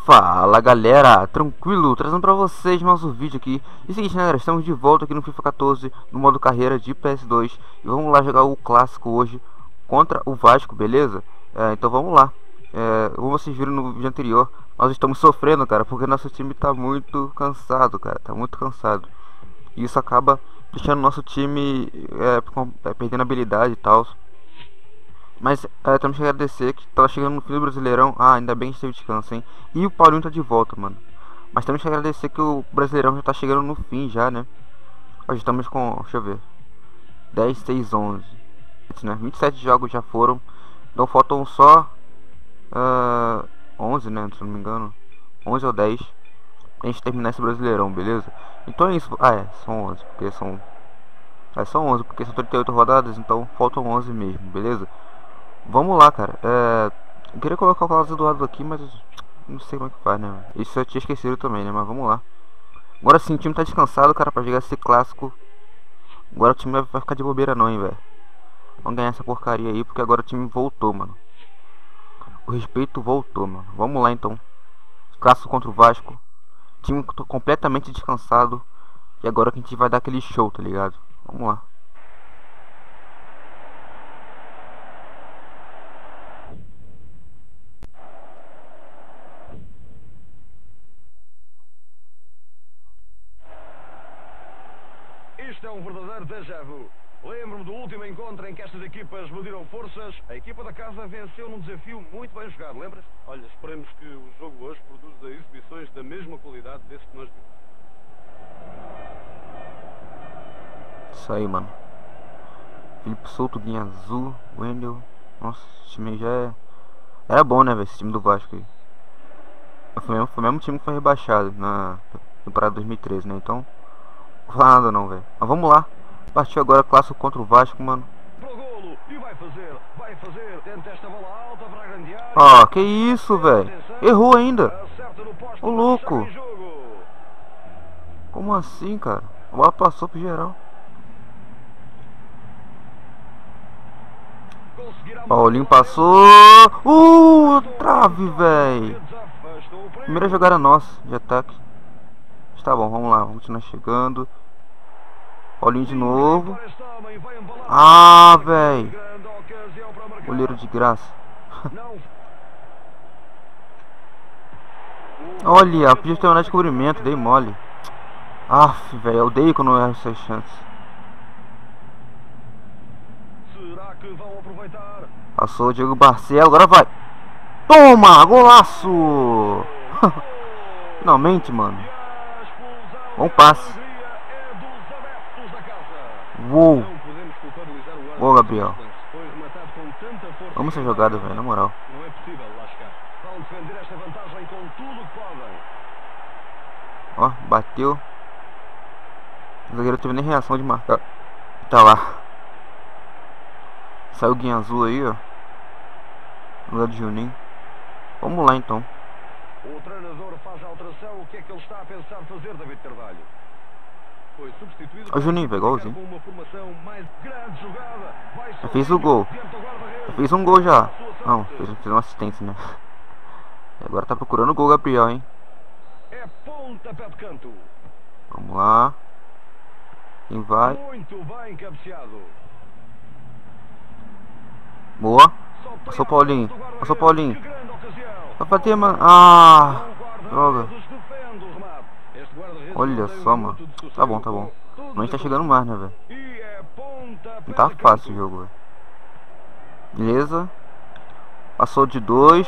Fala galera, tranquilo, trazendo pra vocês mais um vídeo aqui. E seguinte, né, galera, estamos de volta aqui no FIFA 14 no modo carreira de PS2 e vamos lá jogar o clássico hoje contra o Vasco, beleza? Então vamos lá. Como vocês viram no vídeo anterior, nós estamos sofrendo, cara, porque nosso time tá muito cansado, cara, tá muito cansado. E isso acaba deixando nosso time perdendo habilidade e tal. Mas temos que agradecer que tá chegando no fim do Brasileirão. Ah, ainda bem que teve descanso, hein? E o Paulinho tá de volta, mano. Mas temos que agradecer que o Brasileirão já tá chegando no fim já, né? Hoje estamos com, deixa eu ver, 10, 6, 11, né? 27 jogos já foram. Então faltam só 11, né? Se não me engano, 11 ou 10 pra gente terminar esse Brasileirão, beleza? Então é isso. Ah, são 11, porque são... são 11, porque são 38 rodadas, então faltam 11 mesmo, beleza? Vamos lá, cara. Eu queria colocar o Carlos Eduardo aqui, mas não sei como é que faz, né? Isso eu tinha esquecido também, né? Mas vamos lá. Agora sim, o time tá descansado, cara, pra jogar esse clássico. Agora o time vai ficar de bobeira não, hein, velho. Vamos ganhar essa porcaria aí, porque agora o time voltou, mano. O respeito voltou, mano. Vamos lá, então. Clássico contra o Vasco. Time completamente descansado. E agora que a gente vai dar aquele show, tá ligado? Vamos lá. Isto é um verdadeiro déjà vu. Lembro-me do último encontro em que estas equipas mediram forças. A equipa da casa venceu num desafio muito bem jogado, lembras? Olha, esperemos que o jogo hoje produza exibições da mesma qualidade desse que nós vimos. Isso aí, mano. Felipe Souto, Guinha Azul, Wendel. Nossa, esse time já é... Era bom, né, velho, esse time do Vasco aí. Foi o mesmo time que foi rebaixado na temporada 2013, né, então... Não vou falar nada não, velho. Mas vamos lá. Partiu agora clássico contra o Vasco, mano. Ó, que isso, velho. Errou ainda. Ô, louco. Como assim, cara? A bola passou pro geral. Paulinho passou. Trave, velho. Primeira jogada nossa de ataque. Tá bom, vamos lá. Vamos continuar chegando. Paulinho de novo. Ah, velho. Goleiro de graça. Olha, podia ter um descobrimento. Dei mole. Aff, velho. Eu odeio quando eu erro essas chances. Passou o Diego Barcelo. Agora vai. Toma! Golaço! Finalmente, mano. Bom passe. Uou. Uou, Gabriel. Vamos essa jogada, velho, na moral. Ó, bateu. O zagueiro teve nem reação de marcar. Tá lá. Saiu o Guinha Azul aí, ó. No lugar de Juninho. Vamos lá, então. O treinador faz a alteração. O que é que ele está a pensar fazer, David Carvalho? Foi substituído. Ó o Juninho, igualzinho. Já fez o gol. Já fez um gol já. Não, fez uma assistência, né? E agora tá procurando o gol, Gabriel, hein? É pontapé de canto. Vamos lá. Quem vai? Muito bem cabeceado. Boa. Passou o Paulinho. Passou o Paulinho. Vai bater, mano. Ah, droga. Olha só, mano. Tá bom, tá bom. Mas a gente tá chegando mais, né, velho? Não tá fácil o jogo, velho. Beleza. Passou de 2.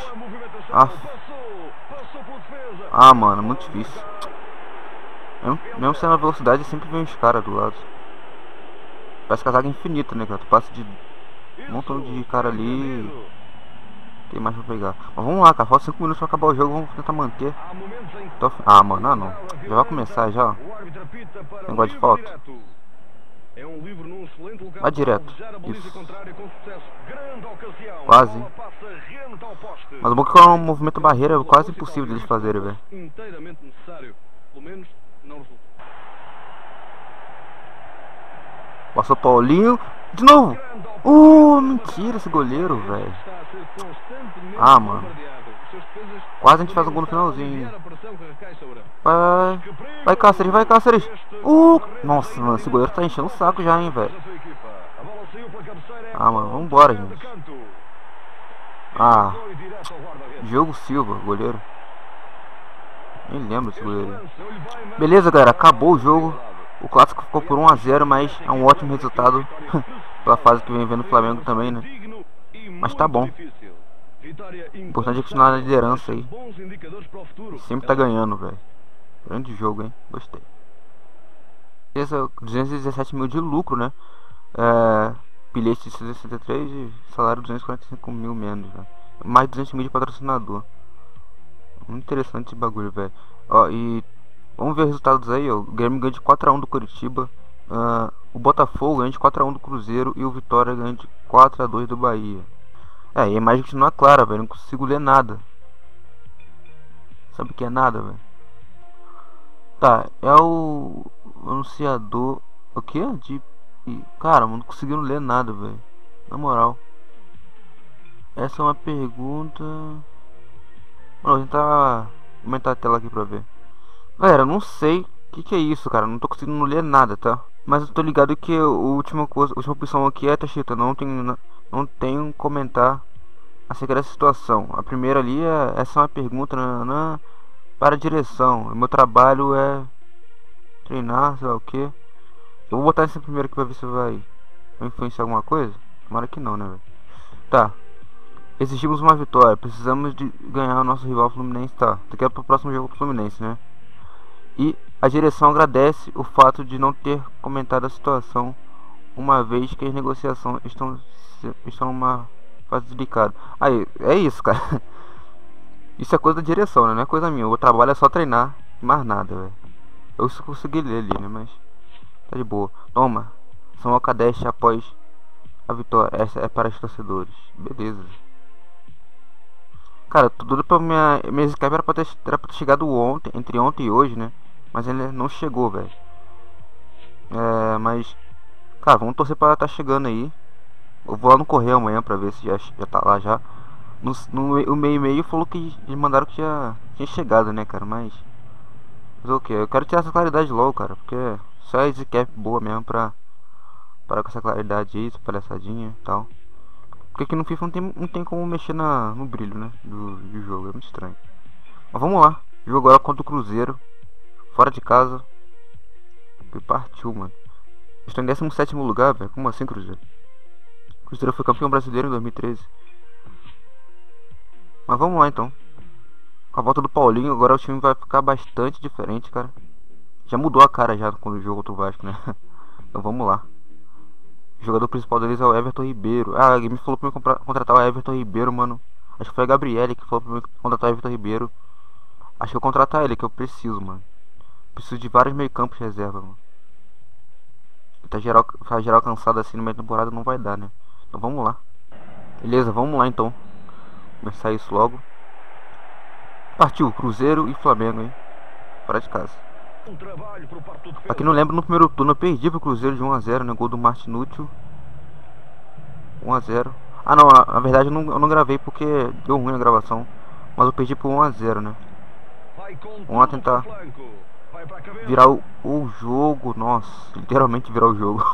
Ah, mano, muito difícil. Mesmo sendo a velocidade, sempre vem os caras do lado. Parece que a zaga é infinita, né, cara? Tu passa de um montão de cara ali. Tem mais pra pegar. Mas vamos lá, cara. Falta 5 minutos pra acabar o jogo. Vamos tentar manter. Ah, mano, não. Já vai começar já. Negócio de falta. Vai direto. Isso. Quase. Mas o bom é que é um movimento barreira é quase impossível deles fazerem, velho. Passou Paulinho. De novo. Mentira esse goleiro, velho. Ah, mano. Quase a gente faz um gol no finalzinho. Vai Cáceres, vai Cáceres. Nossa, mano, esse goleiro tá enchendo o saco já, hein, velho. Ah, mano, vambora, gente. Ah, Diogo Silva, goleiro. Nem lembro esse goleiro. Beleza, galera, acabou o jogo. O clássico ficou por 1 a 0, mas é um ótimo resultado pela fase que vem vendo o Flamengo também, né? Mas tá bom. O importante é continuar na liderança aí. Sempre tá ganhando, velho. Grande jogo, hein? Gostei. Beleza, 217 mil de lucro, né? Bilhete de 63 e salário 245 mil menos, velho. Mais 200 mil de patrocinador. Muito interessante esse bagulho, velho. Ó, e vamos ver os resultados aí, ó. O Grêmio ganha de 4 a 1 do Curitiba. O Botafogo ganha de 4 a 1 do Cruzeiro. E o Vitória ganha de 4 a 2 do Bahia. E a imagem continua clara, velho. Não consigo ler nada. Sabe o que é nada, velho? Tá, é o anunciador. O que? Cara, mano, não conseguindo ler nada, velho. Na moral. Essa é uma pergunta. Mano, vou tentar aumentar a tela aqui pra ver. Galera, eu não sei o que é isso, cara. Não tô conseguindo ler nada, tá? Mas eu tô ligado que a última opção aqui é, tá escrito, não tem comentar acerca dessa situação. A primeira ali essa é uma pergunta para a direção. O meu trabalho é treinar, sei lá o que. Eu vou botar essa primeira aqui pra ver se vai influenciar alguma coisa. Tomara que não, né, velho? Tá. Exigimos uma vitória. Precisamos de ganhar o nosso rival Fluminense. Tá. Daqui é pro próximo jogo pro Fluminense, né? E a direção agradece o fato de não ter comentado a situação, uma vez que as negociações estão numa fase delicada. Aí, é isso, cara. Isso é coisa da direção, né? Não é coisa minha. O trabalho é só treinar, mais nada, velho. Eu consegui ler ali, né? Mas tá de boa. Toma. São Alcadeste após a vitória. Essa é para os torcedores. Beleza. Cara, tudo pra minha Skype era pra ter chegado ontem, entre ontem e hoje, né? Mas ele não chegou, velho. Mas, cara, vamos torcer pra tá chegando aí. Eu vou lá no correio amanhã pra ver se já tá lá já. O e-mail falou que eles mandaram que já tinha chegado, né, cara? Mas o que? Eu quero tirar essa claridade logo, cara. Porque só a Skype boa mesmo pra parar com essa claridade aí, essa palhaçadinha e tal. Porque aqui no FIFA não tem como mexer no brilho, né? Do jogo, é muito estranho. Mas vamos lá. Jogo agora contra o Cruzeiro. Fora de casa. E partiu, mano. Estou em 17º lugar, velho. Como assim, Cruzeiro? O Cruzeiro foi campeão brasileiro em 2013. Mas vamos lá, então. Com a volta do Paulinho, agora o time vai ficar bastante diferente, cara. Já mudou a cara já quando o jogo contra o Vasco, né? Então vamos lá. O jogador principal deles é o Everton Ribeiro. Ah, ele me falou pra me contratar o Everton Ribeiro, mano. Acho que foi a Gabriele que falou pra me contratar o Everton Ribeiro. Acho que eu vou contratar ele, que eu preciso, mano. Preciso de vários meio campos de reserva, mano. Tá geral cansado assim no meio da temporada não vai dar, né? Então vamos lá. Beleza, vamos lá então. Começar isso logo. Partiu, Cruzeiro e Flamengo, hein? Fora de casa. Pra quem não lembra, no primeiro turno eu perdi pro Cruzeiro de 1 a 0, né? Gol do Martinútil. 1 a 0. Ah não, na verdade eu não gravei porque deu ruim a gravação. Mas eu perdi por 1 a 0, né? Vamos lá tentar virar o jogo. Nossa, literalmente virar o jogo.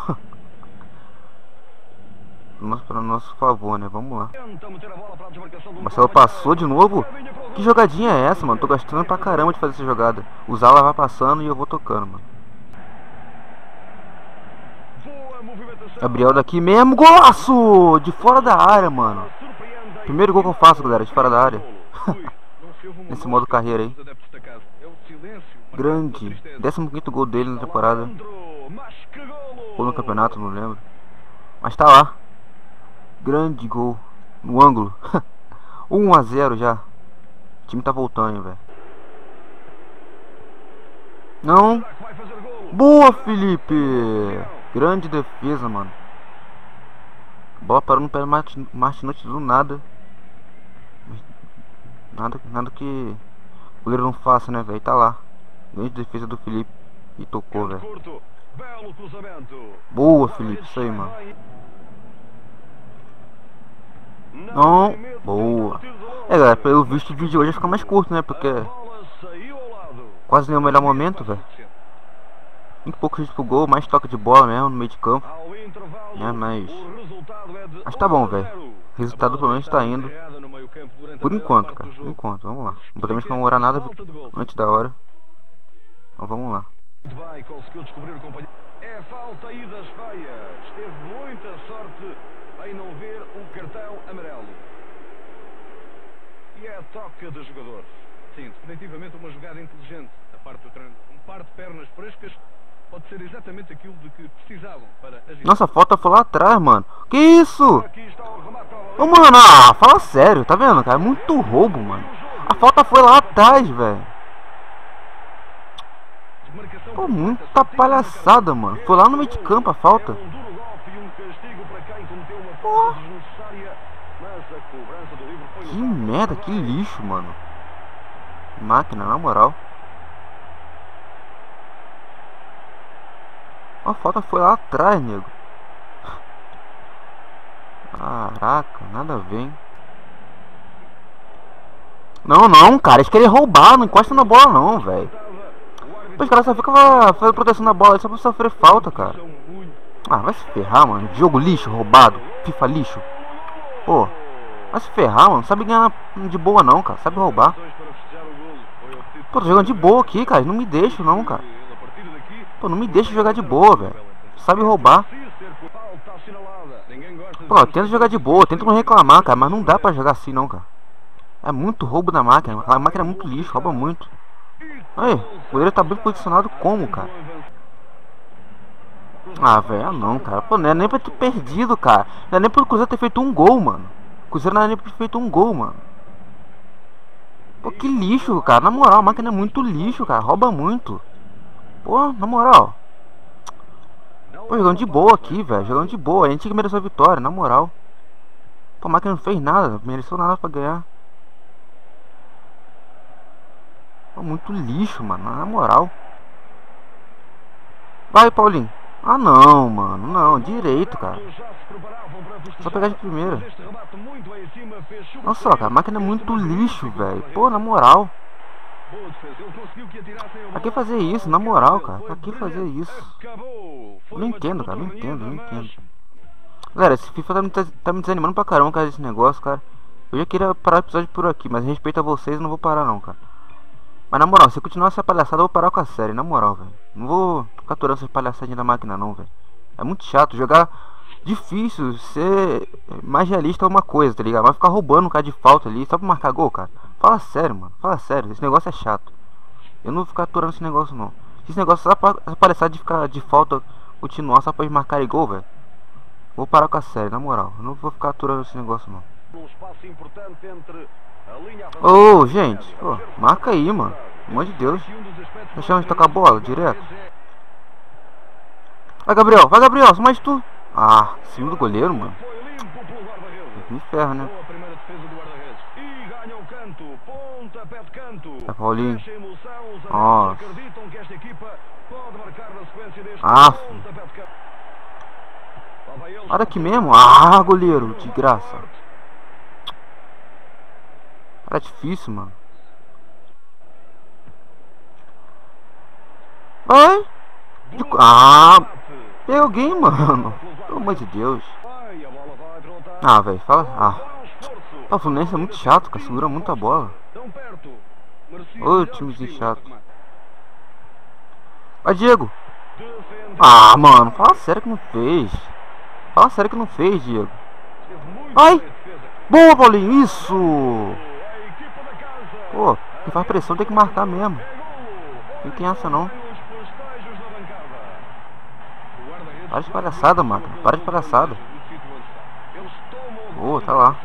Para nosso favor, né? Vamos lá. Marcelo passou de novo. Que jogadinha é essa, mano? Tô gastando pra caramba de fazer essa jogada. O Zala vai passando e eu vou tocando, mano. Gabriel daqui mesmo. Golaço! De fora da área, mano. Primeiro gol que eu faço, galera, de fora da área. Nesse modo carreira aí. Grande. 15º gol dele na temporada. Ou no campeonato, não lembro. Mas tá lá. Grande gol. No ângulo. 1 a 0 já. O time tá voltando, hein, velho. Não. Boa, Felipe. Grande defesa, mano. Bola parou no pé do Martinútil do nada. Nada que o goleiro não faça, né, velho? Tá lá. Grande defesa do Felipe. E tocou, velho. Boa, Felipe. Isso aí, mano. Não, boa. É, galera, pelo visto o vídeo de hoje vai ficar mais curto, né? Porque quase nem o melhor momento, velho. Muito pouco gente pro gol, mais toque de bola mesmo no meio de campo. Né? Mas acho que tá bom, velho. O resultado pelo menos tá indo. Por enquanto, cara. Por enquanto, vamos lá. Não podemos comemorar nada antes da hora. Então vamos lá. Vai, conseguiu descobrir o companheiro. É falta aí das feias. Teve muita sorte em não ver o cartão amarelo. E é a toca do jogador. Sim, definitivamente uma jogada inteligente da parte do treinador. Um par de pernas frescas pode ser exatamente aquilo de que precisavam para agir. Nossa, a falta foi lá atrás, mano. Que isso? Aqui está o remate ao Ô, mano, fala sério, tá vendo, cara? É muito roubo, mano. A falta foi lá atrás, velho. Pô, muita palhaçada, mano. Foi lá no meio de campo a falta. Pô. Que merda, que lixo, mano. Máquina, na moral. A falta foi lá atrás, nego. Caraca, nada a ver, hein? Não, cara. Eles querem roubar, não encosta na bola não, velho. Os caras só ficam fazendo proteção na bola só pra sofrer falta, cara. Ah, vai se ferrar, mano. Jogo lixo, roubado. FIFA lixo. Pô, vai se ferrar, mano. Não sabe ganhar de boa não, cara. Sabe roubar. Pô, tô jogando de boa aqui, cara. Não me deixa não, cara. Pô, não me deixa jogar de boa, velho. Sabe roubar. Pô, tenta jogar de boa. Tenta não reclamar, cara. Mas não dá pra jogar assim não, cara. É muito roubo da máquina. A máquina é muito lixo, rouba muito. Aí, o goleiro tá bem posicionado como, cara? Ah, velho, não, cara. Pô, não é nem pra ter perdido, cara. Não é nem pro Cruzeiro ter feito um gol, mano. O Cruzeiro não é nem pra ter feito um gol, mano. Pô, que lixo, cara. Na moral, a máquina é muito lixo, cara. Rouba muito. Pô, na moral. Pô, jogando de boa aqui, velho. Jogando de boa. A gente que mereceu a vitória, na moral. Pô, a máquina não fez nada. Mereceu nada pra ganhar. Muito lixo, mano, na moral. Vai, Paulinho. Ah, não, mano, não, direito, cara. Só pegar de primeira. Nossa, cara, a máquina é muito lixo, velho. Pô, na moral. Pra que fazer isso, na moral, cara? Pra que fazer isso? Não entendo, cara, não entendo. Galera, esse FIFA tá me desanimando pra caramba, cara, esse negócio, cara. Eu já queria parar o episódio por aqui, mas respeito a vocês, eu não vou parar não, cara. Mas na moral, se continuar essa palhaçada, eu vou parar com a série, na moral, velho. Não vou ficar aturando essas palhaçadinhas da máquina não, velho. É muito chato, jogar difícil, ser mais realista é uma coisa, tá ligado? Mas ficar roubando um cara de falta ali, só pra marcar gol, cara. Fala sério, mano, fala sério, esse negócio é chato. Eu não vou ficar aturando esse negócio não. Esse negócio só pra essa palhaçada de ficar de falta, continuar só pra eles marcarem gol, velho. Vou parar com a série, na moral. Eu não vou ficar aturando esse negócio não. Ô, gente, pô, marca aí, mano. Pelo amor de Deus. Deixa de tocar a bola direto. Vai, Gabriel, só mais tu. Ah, cima do goleiro, mano. Me ferra, né? É Paulinho. Nossa. Ah, olha aqui mesmo. Ah, goleiro, de graça. Era difícil, mano. Vai. Ah, peguei, mano. Pelo amor de Deus. Ah, velho, fala. Ah, o Fluminense é muito chato, cara. Segura muito a bola. Ô, timezinho chato. Vai, Diego. Ah, mano, fala sério que não fez. Fala sério que não fez, Diego. Vai. Boa, Paulinho, isso. Pô, quem faz pressão tem que marcar mesmo. Não tem essa não. Para de palhaçada, mano. Para de palhaçada. Pô, tá lá.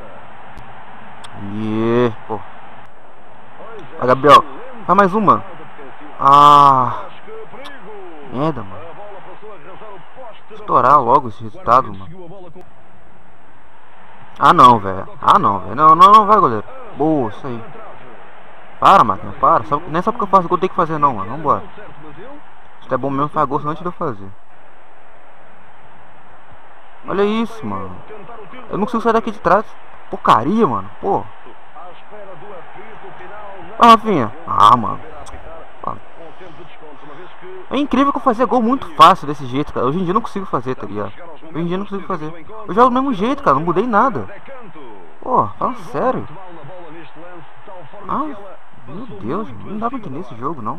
Pô. Vai, Gabriel. Vai mais uma. Ah. Merda, mano. Estourar logo esse resultado, mano. Ah, não, velho. Não, vai, goleiro. Boa, isso aí. Para, máquina, para. Nem só porque eu faço gol tem que fazer não, mano. Vambora. Se é bom mesmo, faz gol antes de eu fazer. Olha isso, mano. Eu não consigo sair daqui de trás. porcaria, mano. Pô. À espera do apito final. Ah, Rafinha. Ah, mano. Com tempo de desconto, uma vez que É incrível que eu fazia gol muito fácil desse jeito, cara. Hoje em dia eu não consigo fazer, tá ligado? Hoje em dia eu não consigo fazer. Eu jogo do mesmo jeito, cara. Não mudei nada. Pô, fala sério. Ah, meu Deus. Não dá pra entender esse jogo, não.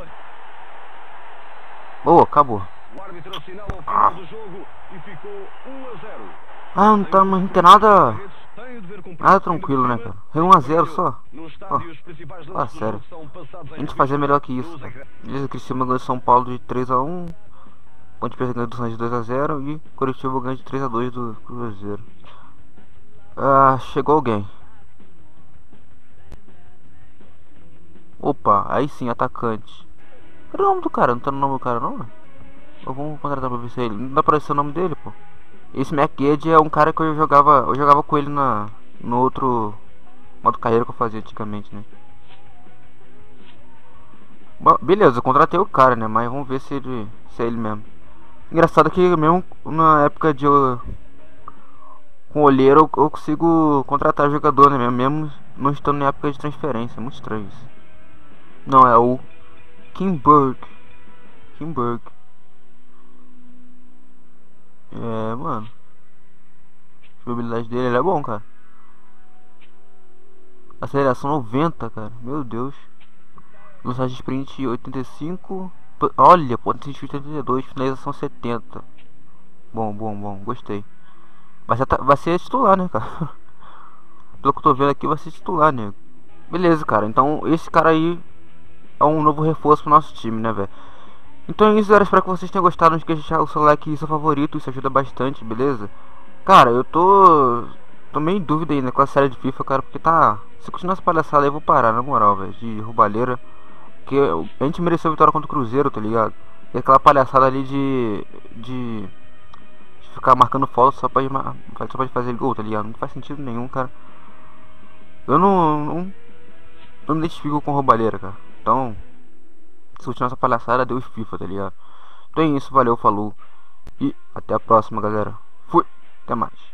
Boa, acabou. O árbitro assinala o final do jogo e ficou 1-0. Ah, não tem nada. Tem o dever cumprido. Nada tranquilo, né, cara? Foi 1-0 só. Nos estádios principais Ah, lances do sério. jogo são passados A em gente fazia melhor que isso, revista cara. pelos Beleza, Criciúma ganhou de São Paulo de 3-1. Ponte Preta ganhou do Santos de 2-0. E Curitiba ganhou de 3-2 do Cruzeiro. Ah, chegou alguém. Opa, aí sim, atacante. Cadê o nome do cara? Não tá no nome do cara, não, né? Vamos contratar pra ver se é ele. Não dá pra ver o nome dele, pô. Esse McGed é um cara que eu jogava com ele no outro modo carreira que eu fazia antigamente, né? Bom, beleza, eu contratei o cara, né? Mas vamos ver se é ele mesmo. Engraçado que mesmo na época de com olheiro eu consigo contratar jogador, né? Mesmo não estando na época de transferência. É muito estranho isso. Não, é o Kimberg. É, mano. A jogabilidade dele ele é bom, cara. Aceleração 90, cara. Meu Deus. Velocidade de sprint 85. Olha, potência 82. Finalização 70. Bom. Gostei. Vai ser titular, né, cara? Pelo que eu tô vendo aqui, vai ser titular, né? Beleza, cara. Então, esse cara aí é um novo reforço pro nosso time, né, velho? Então é isso, galera. Espero que vocês tenham gostado. Não esqueça de deixar o seu like e seu favorito. Isso ajuda bastante, beleza? Cara, eu tô meio em dúvida ainda com a série de FIFA, cara. Porque tá... Se continuar essa palhaçada aí, eu vou parar, na moral, velho. De roubalheira. Porque a gente mereceu a vitória contra o Cruzeiro, tá ligado? E aquela palhaçada ali de ficar marcando falta só pra fazer gol, tá ligado? Não faz sentido nenhum, cara. Eu não me identifico com roubalheira, cara. Então, se continuar essa palhaçada, Deus FIFA, tá ligado? Então é isso, valeu, falou. E até a próxima, galera. Fui, até mais.